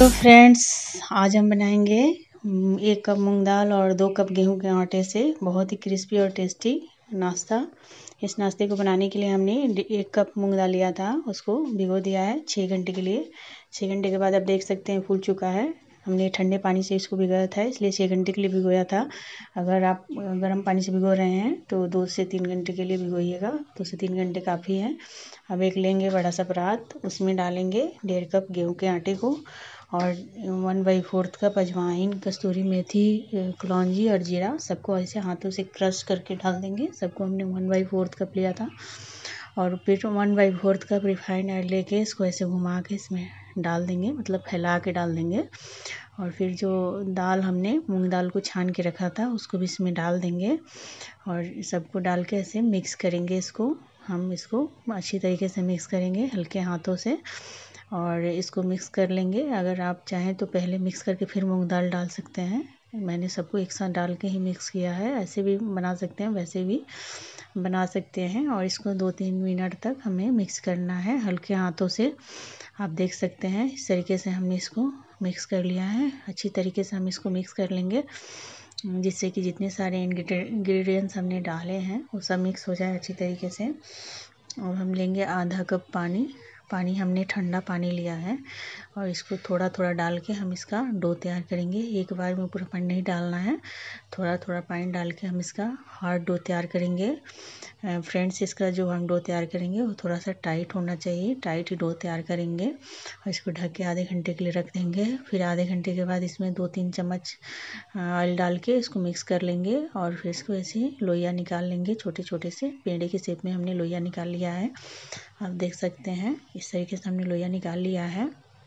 तो फ्रेंड्स, आज हम बनाएंगे 1 कप मूंग दाल और 2 कप गेहूं के आटे से बहुत ही क्रिस्पी और टेस्टी नाश्ता। इस नाश्ते को बनाने के लिए हमने 1 कप मूंग दाल लिया था, उसको भिगो दिया है 6 घंटे के लिए। 6 घंटे के बाद आप देख सकते हैं फूल चुका है। हमने ठंडे पानी से इसको भिगोया था, इसलिए 6 घंटे के लिए भिगोया था। अगर आप गर्म पानी से भिगो रहे हैं तो 2 से 3 घंटे के लिए भिगोइएगा। 2 से 3 घंटे काफ़ी है। अब एक लेंगे बड़ा सा परात, उसमें डालेंगे 1.5 कप गेहूं के आटे को और 1/4 कप अजवाइन, कस्तूरी मेथी, कलौंजी और जीरा, सबको ऐसे हाथों से क्रश करके डाल देंगे। सबको हमने 1/4 कप लिया था। और फिर 1/4 कप रिफाइंड ऑयल लेके इसको ऐसे घुमा के इसमें डाल देंगे, मतलब फैला के डाल देंगे। और फिर जो दाल हमने मूंग दाल को छान के रखा था उसको भी इसमें डाल देंगे और सबको डाल के ऐसे मिक्स करेंगे। हम इसको अच्छी तरीके से मिक्स करेंगे हल्के हाथों से और इसको मिक्स कर लेंगे। अगर आप चाहें तो पहले मिक्स करके फिर मूंग दाल डाल सकते हैं। मैंने सबको एक साथ डाल के ही मिक्स किया है। ऐसे भी बना सकते हैं, वैसे भी बना सकते हैं। और इसको 2-3 मिनट तक हमें मिक्स करना है हल्के हाथों से। आप देख सकते हैं इस तरीके से हमने इसको मिक्स कर लिया है। अच्छी तरीके से हम इसको मिक्स कर लेंगे जिससे कि जितने सारे इंग्रेडिएंट्स हमने डाले हैं वो सब मिक्स हो जाए अच्छी तरीके से। और हम लेंगे आधा कप पानी हमने ठंडा पानी लिया है और इसको थोड़ा थोड़ा डाल के हम इसका डो तैयार करेंगे। एक बार में पूरा पानी नहीं डालना है, थोड़ा थोड़ा पानी डाल के हम इसका हार्ड डो तैयार करेंगे। फ्रेंड्स, इसका जो हम डो तैयार करेंगे वो थोड़ा सा टाइट होना चाहिए, टाइट ही डो तैयार करेंगे। और इसको ढक के आधे घंटे के लिए रख देंगे। फिर आधे घंटे के बाद इसमें 2-3 चम्मच ऑयल डाल के इसको मिक्स कर लेंगे और फिर इसको ऐसे लोइयाँ निकाल लेंगे। छोटे छोटे से पेड़े के शेप में हमने लोइयाँ निकाल लिया है। आप देख सकते हैं इस तरीके से हमने लोइयाँ निकाल लिया है।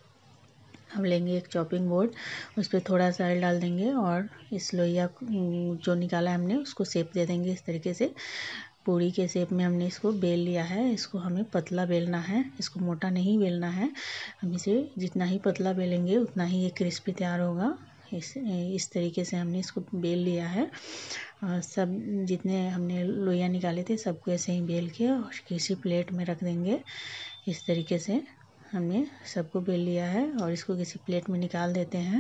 हम लेंगे एक चॉपिंग बोर्ड, उस पर थोड़ा सा ऑयल डाल देंगे और इस लोइया जो निकाला है हमने उसको शेप दे देंगे। इस तरीके से पूरी के शेप में हमने इसको बेल लिया है। इसको हमें पतला बेलना है, इसको मोटा नहीं बेलना है। हम इसे जितना ही पतला बेलेंगे उतना ही ये क्रिस्पी तैयार होगा। इस तरीके से हमने इसको बेल लिया है। सब जितने हमने लोइयाँ निकाले थे सबको ऐसे ही बेल के और किसी प्लेट में रख देंगे। इस तरीके से हमने सबको बेल लिया है और इसको किसी प्लेट में निकाल देते हैं,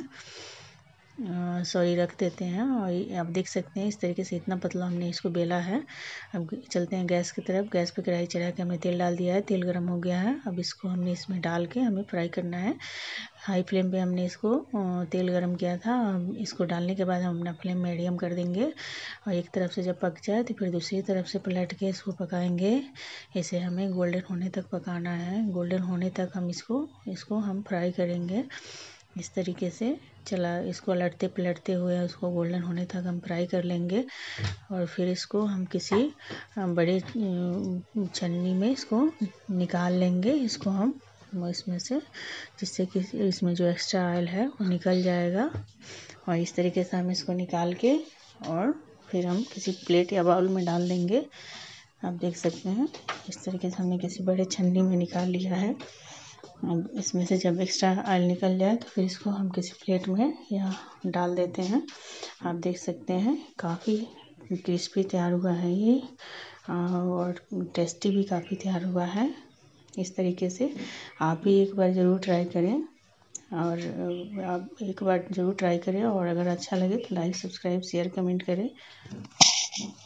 रख देते हैं। और आप देख सकते हैं इस तरीके से इतना पतला हमने इसको बेला है। अब चलते हैं गैस की तरफ। गैस पे कढ़ाई चढ़ा के हमने तेल डाल दिया है, तेल गर्म हो गया है। अब इसको हमने इसमें डाल के हमें फ्राई करना है। हाई फ्लेम पे हमने इसको तेल गर्म किया था। इसको डालने के बाद हम अपना फ्लेम मीडियम कर देंगे और एक तरफ से जब पक जाए तो फिर दूसरी तरफ से पलट के इसको पकाएंगे। इसे हमें गोल्डन होने तक पकाना है। गोल्डन होने तक हम इसको हम फ्राई करेंगे। इस तरीके से इसको पलटते पलटते हुए उसको गोल्डन होने तक हम फ्राई कर लेंगे। और फिर इसको हम किसी बड़े छन्नी में इसको निकाल लेंगे। इसको हम इसमें से, जिससे कि इसमें जो एक्स्ट्रा ऑयल है वो निकल जाएगा। और इस तरीके से हम इसको निकाल के और फिर हम किसी प्लेट या बाउल में डाल देंगे। आप देख सकते हैं इस तरीके से हमने किसी बड़े छन्नी में निकाल लिया है। अब इसमें से जब एक्स्ट्रा ऑयल निकल जाए तो फिर इसको हम किसी प्लेट में या डाल देते हैं। आप देख सकते हैं काफ़ी क्रिस्पी तैयार हुआ है ये और टेस्टी भी काफ़ी तैयार हुआ है। इस तरीके से आप भी एक बार ज़रूर ट्राई करें और अगर अच्छा लगे तो लाइक, सब्सक्राइब, शेयर, कमेंट करें।